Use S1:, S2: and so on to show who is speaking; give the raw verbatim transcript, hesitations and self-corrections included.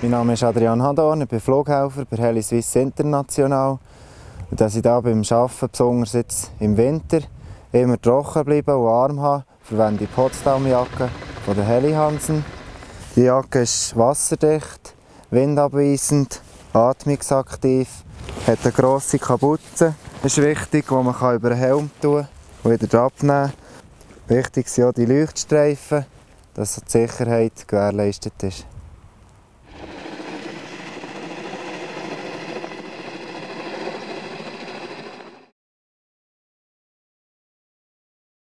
S1: Mein Name ist Adrian Hadorn, ich bin Flughelfer bei Heliswiss International. Und dass ich hier beim Arbeiten, besonders jetzt im Winter, immer trocken bleiben und warm habe, verwende ich die Potsdam Jacke von der Helly Hansen. Die Jacke ist wasserdicht, windabweisend, atmungsaktiv, hat eine grosse Kapuze. Das ist wichtig, die man über den Helm tun und wieder abnehmen kann. Wichtig sind auch die Leuchtstreifen, dass die Sicherheit gewährleistet ist.